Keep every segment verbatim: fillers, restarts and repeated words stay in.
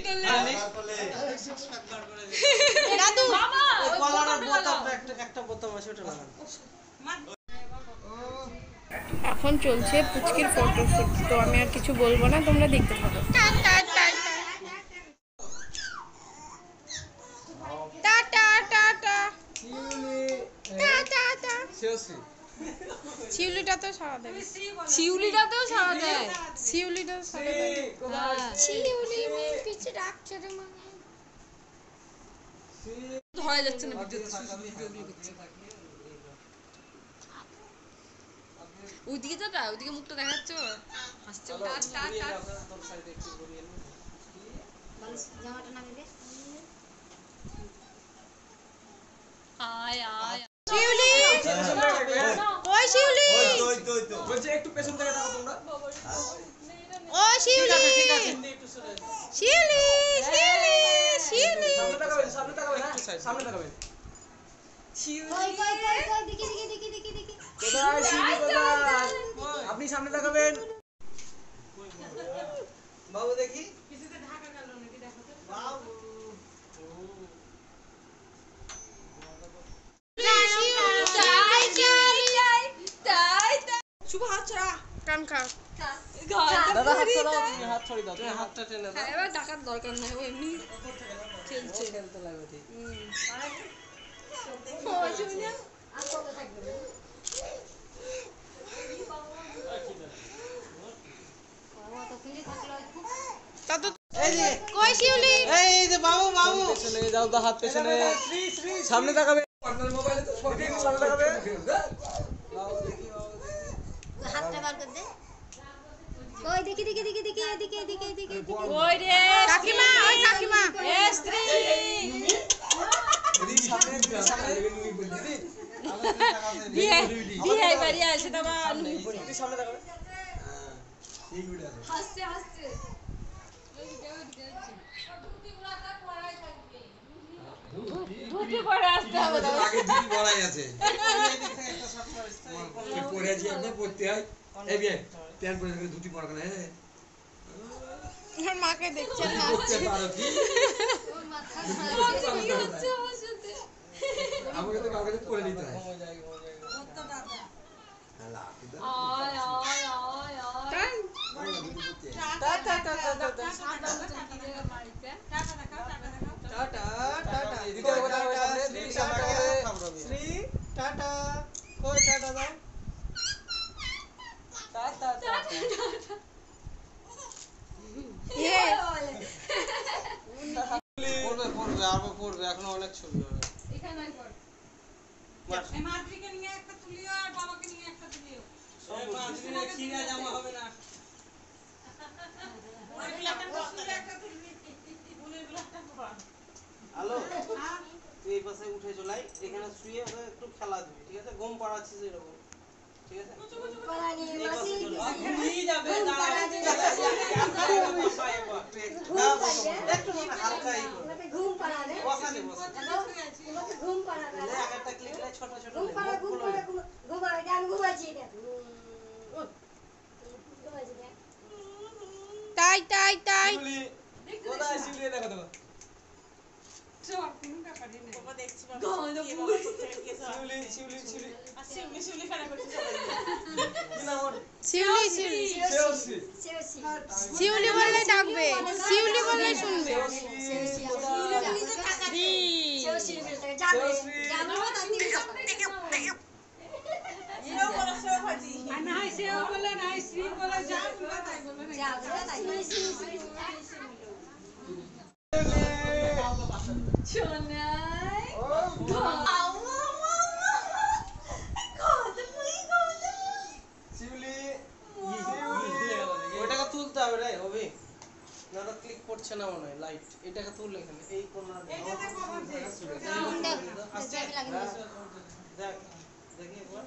দাদু বাবা ওই কলার বোতাম একটা একটা বোতাম আছে ওটা লাগান। এখন চলছে পুচকির ফটোশুট, তো আমি আর কিছু বলবো না, তোমরা দেখতে থাকো। শিউলিটা তো সারা দেয়, শিউলিটাতেও সারা দেয়, শিউলিটা সারা দেয়। শিউলি পিছে ডাকছে রে মা, ধরা যাচ্ছে না ভিডিওতে, ভিডিওগুলো করছে। ওইদিকে যাটা, ওইদিকে মুখটা দেখাচ্ছে, হাসছে। জামাটা নামিয়ে আয় আয় শিউলি, ওই শিউলি, ওই তো ওই তো বলছে একটু পেছন থেকে তাকাও তোমরা। ও শিউলি, ঠিক আছে একটু সরে শিউলি, শিউলি, শিউলি, সামনে তাকাবেন, সামনে তাকাবেন, হ্যাঁ সামনে তাকাবেন। শিউলি কই কই কই কই দেখি দেখি দেখি দেখি দেখি কোথায় শিউলি কোথায়? আপনি সামনে তাকাবেন। বাবু দেখি কিছুতে ঢাকা গেল নাকি, দেখো তো বাবু। শুভ হাত ছড়া, কান খা। দাদা হাত ছড়াও, তুমি হাত ছড়ি দাও, তুমি হাতটা টেনে দাও। এবার ডাকার দরকার নাই, ও এমনি খেলছে, খেলতে লাগবে ঠিক। দাদু এই যে কই শিউলি, এই যে বাবু বাবু পেছনে যাও, তো হাত পেছনে, সামনে তাকাবে। আপনার মোবাইলে তো ফটো, সামনে তাকাবে। বাবু দেখি, বাবু দেখি, হাতটা বার কর দে। ওই দেখি দেখি দেখি দেখি এদিকে এদিকে এদিকে এদিকে। ওই রে কাকিমা, ওই কাকিমা, এ স্ত্রী দিদি সামনে, সামনে নুই বল দিদি। বিয়ে বিয়ে বাড়ি আসে না বা নুই পড়ে দিদি সামনে তাকাবে। হ্যাঁ ঠিক উঠে আছে। হাসছে হাসছে ধুতি পরে আসতে হবে না, আগে দুটি বড়াই আছে পরে আছি, আপনার পড়তে হয়। এই বিয়ে প্যান্ট পরে গেলে দুটি পরা কেন? হ্যাঁ আমার মাকে দেখছেন না, পড়তে পারো কি? আমাকে তো কাউকে পরে নিতে হয়। ঘুমো যায়, ঘুমো যায়। আয় আয় আয় আয় টা টা টা টা টা টা। টাটা টাটা দিদি কথা বলে সামনে, দিদি সামনে তাকাবে। শ্রী টাটা, কই টাটা দাও। Tata tata. এ পড়বে পড়বে আরো পড়বে, এখনো অনেক ছবি হবে। এখানে পড়, এই মাতৃকে নিয়ে একটা তুলিও আর বাবাকে নিয়ে একটা তুলিও। এই মাঝখানে খিরা জামা হবে না। ওইগুলো একটা তুলি, একটা তুলি, বুলিগুলো একটা পড়। হ্যালো, তুই এই পাশে উঠে চলাই, এখানে শুয়ে ওকে একটু খেলা দিবি, ঠিক আছে? ঘুম পাড়াচ্ছিস এরকম, ঠিক আছে? পালানি এই পাশে মাসি চলে আয়। ঘুমিয়ে যাবে, দাঁড়া। একটু মানে হালকা ই করবে। তোমাকে ঘুম পাড়াবে, বসা দে, বসা দে। তোমাকে ঘুম পাড়াবে, লে, এক একটা ক্লিক লে, ছোট ছোট ঘুম লে, পাড়া ঘুম মুখগুলো পাড়া লে। ঘুম ঘুম পাড়া, আমি ঘুমাচ্ছি দেখ, ঘুমাচ্ছি দেখ। তাই তাই তাই শিউলি, কোথায় শিউলি? দেখো দেখো। চল, তুমি ব্যাপারই নেই। বাবা দেখছি বাবা। শিউলি, শিউলি, শিউলি। আর শিউলি শিউলি খেলা করছে সবাই। কি নাম ওর? শিউলি, শিউলি, শেওসি। শেষি শিউলি বললে ডাকবে, শিউলি বললে শুনবে। শেওসি, কোথায়? শ্রী শেষি বলতে যাবে শেষি। যাবে তার দিকে সেও বলে সেও ভাজি। আর না হয় সেও বলে, না হয় শ্রী বলে, যা বলে তাই বলে না। যাবে তাই সোনাই ও, শিউলি, শিউলি। ওইটাকে তুলতে হবে রে, অভি। না তো ক্লিক করছে না মনে হয় লাইট। এটাকে তুল এখানে, এই কোণা। এইটা দেখো ভাজি। আসছে? লাগিয়ে দেখ, দেখি একবার।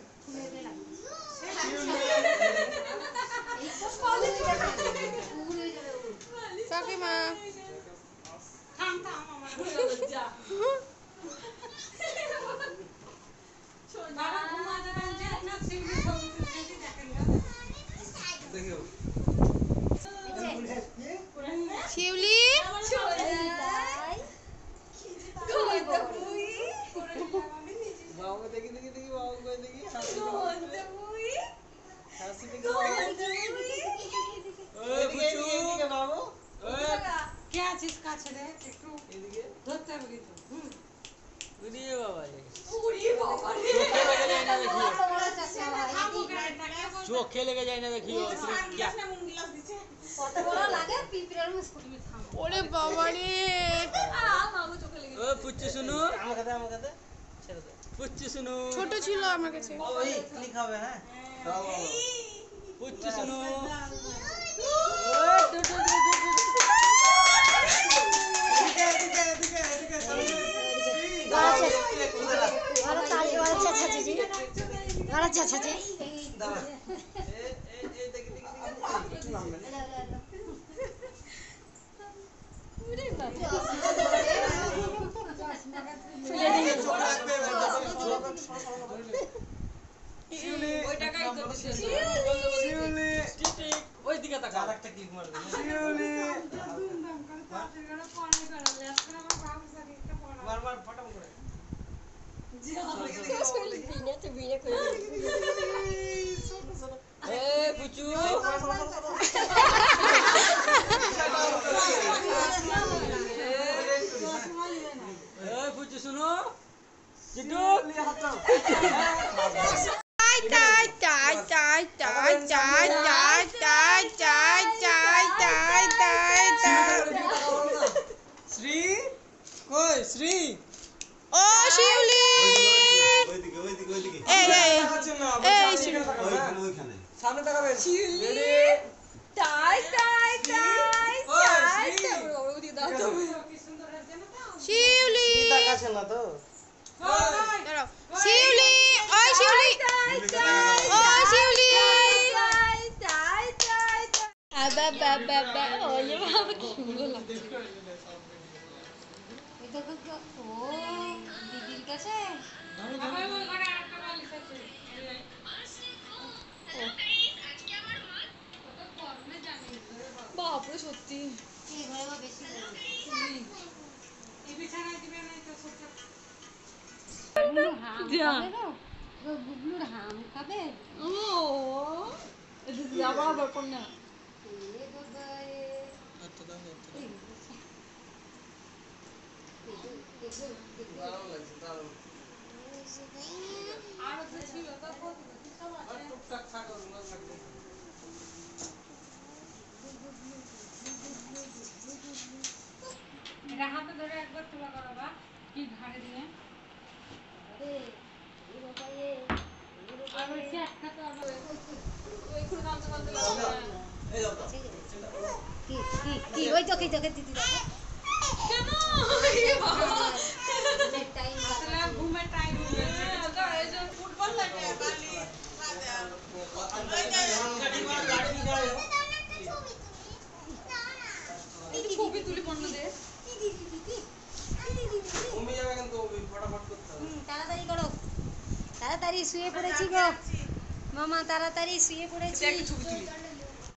কাকিমা থাম থাম আমার যা। বাবা ঘুমা যাবেন যে না শিউলি ছবি তুলতে দেখেন না। দেখিও। শিউলি, চলে এদিকে এদিকে বাবু কে আছিস কাছে রে একটু এদিকে ধরতে হবে কিন্তু হুম উড়ি বাবা রে উড়ি বাবা রে চোখে লেগে যায় না দেখিও কত বড় লাগে পিঁপড়ের মতো ওরে বাবা রে ও পুচ্চু শুনু আমাকে দে আমাকে দে ছেড়ে দে পুচ্চু শুনু ছোট ছিল আমার কাছে ওই ক্লিক হবে হ্যাঁ পুচ্চু শুনু ভালো তালি ভালো চাচা জি ভালো চাচা জি দাঁড়া এ এ এ দেখি দেখি দেখি নামবে না শিউলি ওই টাকাই তো দিছে শিউলি ওই দিকে তাকা আরেকটা ক্লিক মার দে শিউলি মার মার ফটাম করে এ পুচু এ পুচু শুনো জিটু চাই চাই চাই চাই চাই চাই চাই চাই চাই চাই চাই চাই শ্রী কই শ্রী ও শিউলি ওইদিকে ওইদিকে ওইদিকে এই এই এই সামনে তাকাবে রেডি তাই তাই তাই ওই শ্রী শিউলি তাকাছে না তো দাঁড়াও শিউলি ওই শিউলি ওই শিউলি আবা বাবা বাবা ওই বাবা কি সুন্দর লাগছে এটা তো ও দিদির কাছে বাপরে সত্যি এই ঘরে বা বেশি এই বিছানায় দিবে না তো সব যা গুগলুর হাম খাবে ও এটা যাবা আবার কোন না এ বাবা রে আচ্ছা দাও দারুণ লাগছে দারুণ আর তো ছিল তো কত সব আর টুকটাক থাকো না থাকো এটা হাতে ধরে একবার তোলা করাবা কি ঘাড়ে দিয়ে আরে এ বাবা রে আর ওই একটা তো আবার ওই খুব নামতে নামতে এই দাও কি কি কি ওই তো কি তোকে দিদি দাও কেন টাইম আসলে ঘুমের টাইম হয়ে গেছে এই যে ফুটবল লাগে বালি ছবি তুলি বন্ধ দে ঘুমিয়ে যাবে কিন্তু ফটাফট করতে হবে তাড়াতাড়ি করো তাড়াতাড়ি শুয়ে পড়েছি গো মামা তাড়াতাড়ি শুয়ে পড়েছি ছবি তুলি